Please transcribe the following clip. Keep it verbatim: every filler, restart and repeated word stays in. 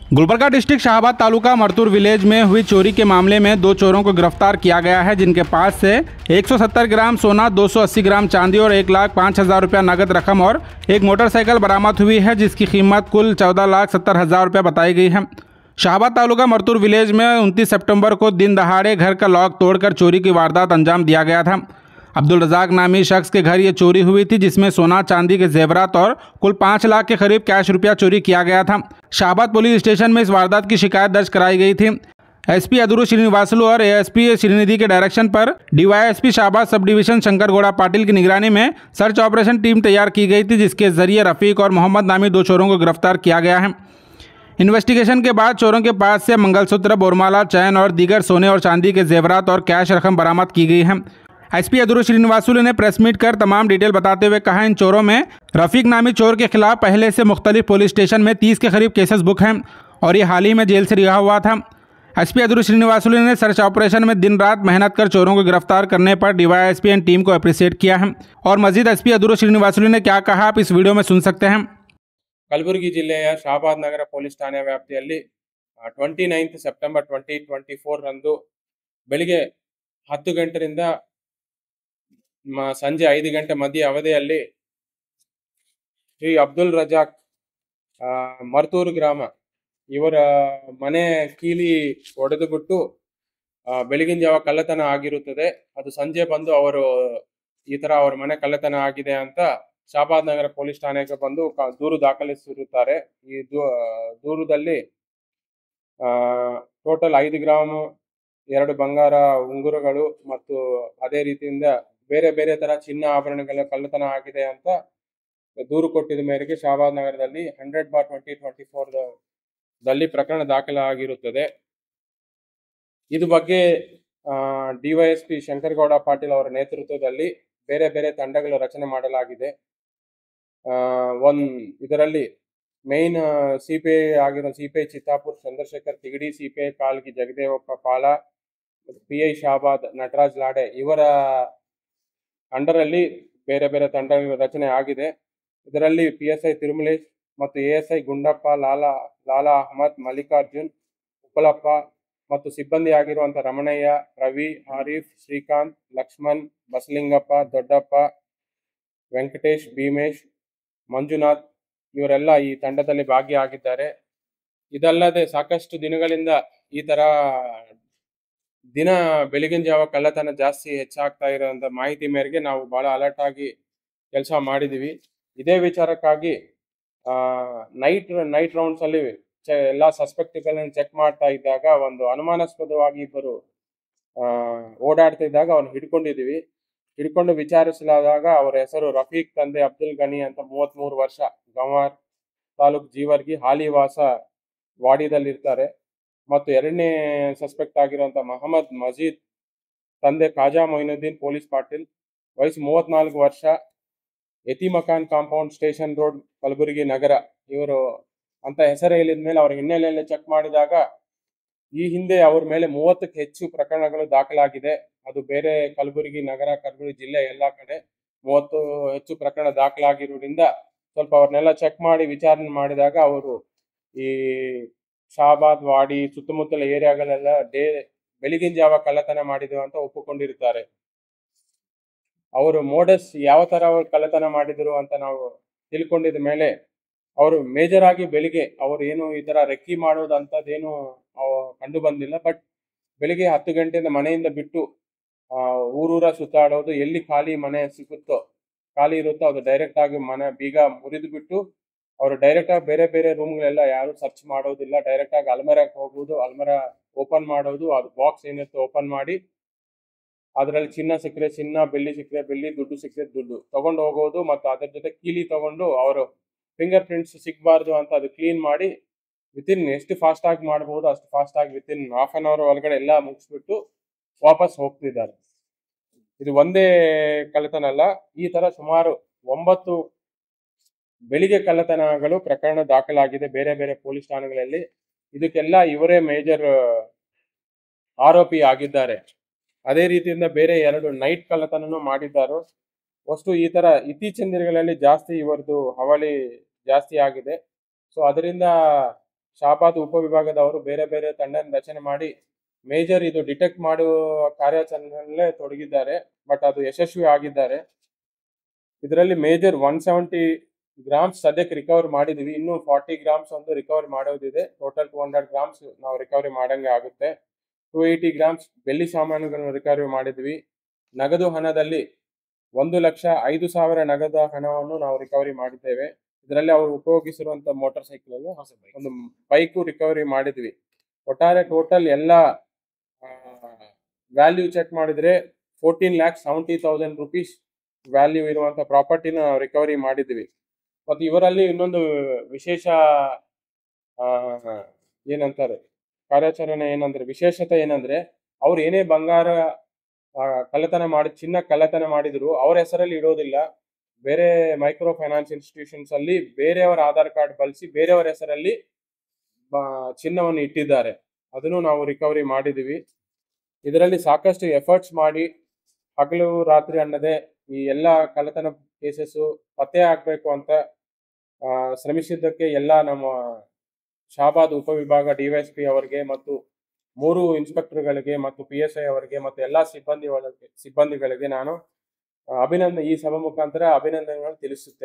Gulbarga district Shahabad taluka Martur village में हुई चोरी के मामले में दो चोरों को गिरफ्तार किया गया है, जिनके पास से एक सौ सत्तर ग्राम सोना, दो सौ अस्सी ग्राम चांदी और एक लाख पाँच हज़ार रुपया नगद रकम और एक मोटरसाइकिल बरामद हुई है, जिसकी कीमत कुल चौदह लाख सत्तर हज़ार रुपया बताई गई है। शाहबाद तालुका मरतूर विलेज में उनतीस सितंबर को दिन दहाड़े घर का लॉक तोड़कर चोरी की वारदात अंजाम दिया गया था। अब्दुल रजाक नामी शख्स के घर ये चोरी हुई थी, जिसमें सोना चांदी के जेवरात और कुल पाँच लाख के करीब कैश रुपया चोरी किया गया था। शाहबाद पुलिस स्टेशन में इस वारदात की शिकायत दर्ज कराई गई थी। एसपी अदुरु श्रीनिवासलु और एएसपी श्रीनिधि के डायरेक्शन पर DYSP Shahabad sub division Shankar Gowda Patil की निगरानी में सर्च ऑपरेशन टीम तैयार की गई थी, जिसके जरिए रफीक और मोहम्मद नामी दो चोरों को गिरफ्तार किया गया है। इन्वेस्टिगेशन के बाद चोरों के पास से मंगलसूत्र, बोरमाला, चैन और दीगर सोने और चांदी के जेवरात और कैश रकम बरामद की गई है। एसपी अदुरु श्रीनिवासुलु ने प्रेस मीट कर तमाम डिटेल बताते हुए कहा, इन चोरों में रफीक नामी चोर के खिलाफ पहले से मुख्तलिफ पुलिस स्टेशन में तीस के करीब केसेस बुक हैं और ये हाल ही में जेल से रिहा हुआ था। एसपी अदुरु श्रीनिवासुलु ने सर्च ऑपरेशन में दिन रात मेहनत कर चोरों को गिरफ्तार करने पर डीवाईएसपी एंड टीम को अप्रिशिएट किया है। और मजीद एसपी अदुरु श्रीनिवासुलु ने क्या कहा, आप इस वीडियो में सुन सकते हैं। ಕಲಬುರಗಿ ಜಿಲ್ಲೆಯ ಶಾಹಬಾದ್ ನಗರ ಪೊಲೀಸ್ ಠಾಣೆ ವ್ಯಾಪ್ತಿಯಲ್ಲಿ twenty ninth September twenty twenty four ರಂದು ಬೆಳಿಗ್ಗೆ ಹತ್ತು ಗಂಟೆಯಿಂದ ಸಂಜೆ ಐದು ಗಂಟೆ ಮಧ್ಯ ಅವಧಿಯಲ್ಲಿ ಶ್ರೀ ಅಬ್ದುಲ್ ರಜಾಕ್ ಮರ್ತೂರು ಗ್ರಾಮ ಇವರ ಮನೆ ಕೀಲಿ ಒಡೆದು ಬಿಟ್ಟು ಬೆಳಗಿನ ಜಾವ ಕಳ್ಳತನ ಆಗಿರುತ್ತದೆ. ಅದು ಸಂಜೆ ಬಂದು ಅವರು ಈ ತರ ಅವ್ರ ಮನೆ ಕಳ್ಳತನ ಆಗಿದೆ ಅಂತ ಶಾಹಬಾದ್ ನಗರ ಪೊಲೀಸ್ ಠಾಣೆಗೆ ಬಂದು ದೂರು ದಾಖಲಿಸಿರುತ್ತಾರೆ. ಈ ದೂರದಲ್ಲಿ ಟೋಟಲ್ ಐದು ಗ್ರಾಮ್ ಎರಡು ಬಂಗಾರ ಉಂಗುರಗಳು ಮತ್ತು ಅದೇ ರೀತಿಯಿಂದ ಬೇರೆ ಬೇರೆ ತರ ಚಿನ್ನ ಆಭರಣಗಳ ಕಳ್ಳತನ ಆಗಿದೆ ಅಂತ ದೂರು ಕೊಟ್ಟಿದ ಮೇರೆಗೆ ಶಾಹಬಾದ್ ನಗರದಲ್ಲಿ hundred bar twenty twenty four ದಲ್ಲಿ ಪ್ರಕರಣ ದಾಖಲಾಗಿರುತ್ತದೆ. ಇದು ಬಗ್ಗೆ ಡಿವೈಎಸ್ಪಿ ಶಂಕರಗೌಡ ಪಾಟೀಲ್ ಅವರ ನೇತೃತ್ವದಲ್ಲಿ ಬೇರೆ ಬೇರೆ ತಂಡಗಳ ರಚನೆ ಮಾಡಲಾಗಿದೆ. ಒಂದ್ ಇದರಲ್ಲಿ ಮೇನ್ ಸಿಪಿಐ ಆಗಿರೋ CPI Chittapur Chandrashekhar Tigadi, CPI Kalgi Jagadevappa Pala, PI ಶಾಹಬಾದ್ Nataraj ಲಾಡೆ ಇವರ ಅಂಡರ್ ಅಲ್ಲಿ ಬೇರೆ ಬೇರೆ ತಂಡಗಳ ರಚನೆ ಆಗಿದೆ. ಇದರಲ್ಲಿ ಪಿ ಎಸ್ ಐ ತಿರುಮಲೇಶ್ ಮತ್ತು A S I Gundappa, Lala Lala Ahmad, Mallikarjun, Uppalappa ಮತ್ತು ಸಿಬ್ಬಂದಿ ಆಗಿರುವಂತ ರಮಣಯ್ಯ, ರವಿ, ಆರೀಫ್, ಶ್ರೀಕಾಂತ್, ಲಕ್ಷ್ಮಣ್, ಬಸಲಿಂಗಪ್ಪ, ದೊಡ್ಡಪ್ಪ, ವೆಂಕಟೇಶ್, ಭೀಮೇಶ್, ಮಂಜುನಾಥ್ ಇವರೆಲ್ಲ ಈ ತಂಡದಲ್ಲಿ ಭಾಗಿಯಾಗಿದ್ದಾರೆ. ಇದಲ್ಲದೆ ಸಾಕಷ್ಟು ದಿನಗಳಿಂದ ಈ ತರ ದಿನ ಬೆಳಗಿನ ಜಾವ ಕಳ್ಳತನ ಜಾಸ್ತಿ ಹೆಚ್ಚಾಗ್ತಾ ಇರೋಂಥ ಮಾಹಿತಿ ಮೇರೆಗೆ ನಾವು ಬಹಳ ಅಲರ್ಟ್ ಆಗಿ ಕೆಲಸ ಮಾಡಿದೀವಿ. ಇದೇ ವಿಚಾರಕ್ಕಾಗಿ ನೈಟ್ ನೈಟ್ ರೌಂಡ್ಸ್ ಅಲ್ಲಿ ಎಲ್ಲಾ ಸಸ್ಪೆಕ್ಟ್ಗಳನ್ನು ಚೆಕ್ ಮಾಡ್ತಾ ಇದ್ದಾಗ ಒಂದು ಅನುಮಾನಾಸ್ಪದವಾಗಿ ಇಬ್ಬರು ಓಡಾಡ್ತಾ ಇದ್ದಾಗ ಅವ್ರನ್ನ ಹಿಡ್ಕೊಂಡಿದೀವಿ. ಹಿಡ್ಕೊಂಡು ವಿಚಾರಿಸಲಾದಾಗ ಅವರ ಹೆಸರು ರಫೀಕ್, ತಂದೆ ಅಬ್ದುಲ್ ಗನಿ ಅಂತ ಮೂವತ್ತ್ ಮೂರು ವರ್ಷ, ಗಂವಾರ್ ತಾಲೂಕ್ ಜೀವರ್ಗಿ, ಹಾಲಿ ವಾಸ ವಾಡಿದಲ್ಲಿ ಇರ್ತಾರೆ. ಮತ್ತು ಎರಡನೇ ಸಸ್ಪೆಕ್ಟ್ ಆಗಿರುವಂತ ಮೊಹಮ್ಮದ್ ಮಜೀದ್, ತಂದೆ ಖಾಜಾ ಮೊಯಿನುದ್ದೀನ್ ಪೊಲೀಸ್ ಪಾಟೀಲ್, ವಯಸ್ಸು ಮೂವತ್ನಾಲ್ಕು ವರ್ಷ, Yatimkhana compound, station road, Kalaburagi ನಗರ ಇವರು ಅಂತ ಹೆಸರು ಹೇಳಿದ ಮೇಲೆ ಅವ್ರ ಹಿನ್ನೆಲೆಯಲ್ಲಿ ಚೆಕ್ ಮಾಡಿದಾಗ ಈ ಹಿಂದೆ ಅವ್ರ ಮೇಲೆ ಮೂವತ್ತಕ್ಕೆ ಹೆಚ್ಚು ಪ್ರಕರಣಗಳು ದಾಖಲಾಗಿದೆ. ಅದು ಬೇರೆ ಕಲಬುರಗಿ ನಗರ, ಕಲಬುರಗಿ ಜಿಲ್ಲೆ ಎಲ್ಲಾ ಕಡೆ ಮೂವತ್ತು ಹೆಚ್ಚು ಪ್ರಕರಣ ದಾಖಲಾಗಿರೋದ್ರಿಂದ ಸ್ವಲ್ಪ ಅವ್ರನ್ನೆಲ್ಲ ಚೆಕ್ ಮಾಡಿ ವಿಚಾರಣೆ ಮಾಡಿದಾಗ ಅವರು ಈ ಶಾಹಬಾದ್, ವಾಡಿ ಸುತ್ತಮುತ್ತಲ ಏರಿಯಾಗಳೆಲ್ಲ ಡೇ ಬೆಳಗಿನ ಜಾವ ಕಳ್ಳತನ ಮಾಡಿದ್ರು ಅಂತ ಒಪ್ಪಿಕೊಂಡಿರ್ತಾರೆ. ಅವರು ಮೋಡಸ್ ಯಾವ ತರ ಅವರು ಕಳ್ಳತನ ಮಾಡಿದ್ರು ಅಂತ ನಾವು ತಿಳ್ಕೊಂಡಿದ ಮೇಲೆ ಅವರು ಮೇಜರ್ ಆಗಿ ಬೆಳಿಗ್ಗೆ ಅವರು ಏನು ಈ ತರ ರೆಕ್ಕಿ ಮಾಡೋದು ಅಂತದೇನು ಕಂಡು ಬಂದಿಲ್ಲ. ಬಟ್ ಬೆಳಿಗ್ಗೆ ಹತ್ತು ಗಂಟೆಯಿಂದ ಮನೆಯಿಂದ ಬಿಟ್ಟು ಊರೂರ ಸುತ್ತಾಡೋದು, ಎಲ್ಲಿ ಖಾಲಿ ಮನೆ ಸಿಗುತ್ತೋ ಖಾಲಿ ಇರುತ್ತೋ ಅದು ಡೈರೆಕ್ಟ್ ಆಗಿ ಮನೆ ಬೀಗ ಮುರಿದು ಬಿಟ್ಟು ಅವರು ಡೈರೆಕ್ಟ್ ಆಗಿ ಬೇರೆ ಬೇರೆ ರೂಮ್ಗಳೆಲ್ಲ ಯಾರು ಸರ್ಚ್ ಮಾಡೋದಿಲ್ಲ, ಡೈರೆಕ್ಟ್ ಆಗಿ ಅಲ್ಮರಾಕ್ ಹೋಗುವುದು, ಅಲ್ಮರಾ ಓಪನ್ ಮಾಡೋದು, ಅದು ಬಾಕ್ಸ್ ಏನಿತ್ತು ಓಪನ್ ಮಾಡಿ ಅದರಲ್ಲಿ ಚಿನ್ನ ಸಿಕ್ಕರೆ ಚಿನ್ನ, ಬೆಳ್ಳಿ ಸಿಕ್ಕರೆ ಬೆಳ್ಳಿ, ದುಡ್ಡು ಸಿಕ್ಕರೆ ದುಡ್ಡು ತಗೊಂಡು ಹೋಗೋದು. ಮತ್ತು ಅದ್ರ ಜೊತೆ ಕೀಲಿ ತಗೊಂಡು ಅವರು ಫಿಂಗರ್ ಪ್ರಿಂಟ್ಸ್ ಸಿಗಬಾರ್ದು ಅಂತ ಅದು ಕ್ಲೀನ್ ಮಾಡಿ ವಿತಿನ್ ಎಷ್ಟು ಫಾಸ್ಟ್ ಆಗಿ ಮಾಡಬಹುದು ಅಷ್ಟು ಫಾಸ್ಟ್ ಆಗಿ ವಿತಿನ್ ಹಾಫ್ ಅನ್ ಅವರ್ ಒಳಗಡೆ ಎಲ್ಲ ಮುಗಿಸ್ಬಿಟ್ಟು ವಾಪಸ್ ಹೋಗ್ತಿದ್ದಾರೆ. ಇದು ಒಂದೇ ಕಳ್ಳತನ ಅಲ್ಲ, ಈ ತರ ಸುಮಾರು ಒಂಬತ್ತು ಬೆಳಿಗ್ಗೆ ಕಳ್ಳತನಗಳು ಪ್ರಕರಣ ದಾಖಲಾಗಿದೆ ಬೇರೆ ಬೇರೆ ಪೊಲೀಸ್ ಠಾಣೆಗಳಲ್ಲಿ. ಇದಕ್ಕೆಲ್ಲ ಇವರೇ ಮೇಜರ್ ಆರೋಪಿ ಆಗಿದ್ದಾರೆ. ಅದೇ ರೀತಿಯಿಂದ ಬೇರೆ ಎರಡು ನೈಟ್ ಕಳ್ಳತನೂ ಮಾಡಿದ್ದಾರೆ. ವಸ್ತು ಈ ತರ ಇತ್ತೀಚಿನ ದಿನಗಳಲ್ಲಿ ಜಾಸ್ತಿ ಇವರದು ಹವಳಿ ಜಾಸ್ತಿ ಆಗಿದೆ. ಸೊ ಅದರಿಂದ ಶಾಬಾದ್ ಉಪವಿಭಾಗದವರು ಬೇರೆ ಬೇರೆ ತಂಡ ರಚನೆ ಮಾಡಿ ಮೇಜರ್ ಇದು ಡಿಟೆಕ್ಟ್ ಮಾಡುವ ಕಾರ್ಯಾಚರಣೆಯಲ್ಲೇ ತೊಡಗಿದ್ದಾರೆ. ಬಟ್ ಅದು ಯಶಸ್ವಿ ಆಗಿದ್ದಾರೆ. ಇದರಲ್ಲಿ ಮೇಜರ್ ಒನ್ ಸೆವೆಂಟಿ ಗ್ರಾಮ್ಸ್ ಸದ್ಯಕ್ಕೆ ರಿಕವರ್ ಮಾಡಿದೀವಿ. ಇನ್ನು ಫಾರ್ಟಿ ಗ್ರಾಮ್ಸ್ ಒಂದು ರಿಕವರ್ ಮಾಡೋದಿದೆ. ಟೋಟಲ್ ಟೂ ಹಂಡ್ರೆಡ್ ಗ್ರಾಮ್ಸ್ ನಾವು ರಿಕವರಿ ಮಾಡಂಗೆ ಆಗುತ್ತೆ. ಟೂ ಏಯ್ಟಿ ಗ್ರಾಮ್ಸ್ ಬೆಳ್ಳಿ ಸಾಮಾನುಗಳನ್ನು ರಿಕವರಿ ಮಾಡಿದ್ವಿ. ನಗದು ಹಣದಲ್ಲಿ ಒಂದು ಲಕ್ಷ ಐದು ಸಾವಿರ ನಗದು ಹಣವನ್ನು ನಾವು ರಿಕವರಿ ಮಾಡಿದ್ದೇವೆ. ಇದರಲ್ಲಿ ಅವರು ಉಪಯೋಗಿಸಿರುವಂತ ಮೋಟಾರ್ ಸೈಕಲ್ ಅನ್ನು ಒಂದು ಬೈಕು ರಿಕವರಿ ಮಾಡಿದ್ವಿ. ಒಟ್ಟಾರೆ ಟೋಟಲ್ ಎಲ್ಲ ವ್ಯಾಲ್ಯೂ ಚೆಕ್ ಮಾಡಿದ್ರೆ fourteen lakh seventy thousand rupees value ಇರುವಂತ ಪ್ರಾಪರ್ಟಿನ ರಿಕವರಿ ಮಾಡಿದ್ವಿ. ಮತ್ತು ಇವರಲ್ಲಿ ಇನ್ನೊಂದು ವಿಶೇಷ ಏನಂತಾರೆ ಕಾರ್ಯಾಚರಣೆ ಏನಂದ್ರೆ ವಿಶೇಷತೆ ಏನಂದ್ರೆ ಅವ್ರು ಏನೇ ಬಂಗಾರ ಕಳ್ಳತನ ಮಾಡಿ ಚಿನ್ನ ಕಳ್ಳತನ ಮಾಡಿದ್ರು ಅವ್ರ ಹೆಸರಲ್ಲಿ ಇಡೋದಿಲ್ಲ. ಬೇರೆ ಮೈಕ್ರೋ ಫೈನಾನ್ಸ್ ಇನ್ಸ್ಟಿಟ್ಯೂಷನ್ಸ್ ಅಲ್ಲಿ ಬೇರೆಯವರ ಆಧಾರ್ ಕಾರ್ಡ್ ಬಳಸಿ ಬೇರೆಯವರ ಹೆಸರಲ್ಲಿ ಚಿನ್ನವನ್ನು ಇಟ್ಟಿದ್ದಾರೆ. ಅದನ್ನು ನಾವು ರಿಕವರಿ ಮಾಡಿದೀವಿ. ಇದರಲ್ಲಿ ಸಾಕಷ್ಟು ಎಫರ್ಟ್ಸ್ ಮಾಡಿ ಹಗಲು ರಾತ್ರಿ ಅನ್ನದೆ ಈ ಎಲ್ಲ ಕಳ್ಳತನ ಕೇಸಸ್ ಪತ್ತೆ ಆಗ್ಬೇಕು ಅಂತ ಶ್ರಮಿಸಿದ್ದಕ್ಕೆ ಎಲ್ಲ ನಮ್ಮ ಶಾಬಾದ್ ಉಪವಿಭಾಗ ಡಿವೈಎಸ್ಪಿ ಅವರಿಗೆ ಮತ್ತು ಮೂರು ಇನ್ಸ್ಪೆಕ್ಟರ್ಗಳಿಗೆ ಮತ್ತು ಪಿ ಎಸ್ ಐ ಅವರಿಗೆ ಮತ್ತು ಎಲ್ಲಾ ಸಿಬ್ಬಂದಿ ಸಿಬ್ಬಂದಿಗಳಿಗೆ ನಾನು ಅಭಿನಂದನೆ ಈ ಸಭಾ ಮುಖಾಂತರ ಅಭಿನಂದನೆಗಳನ್ನು ತಿಳಿಸುತ್ತೇನೆ.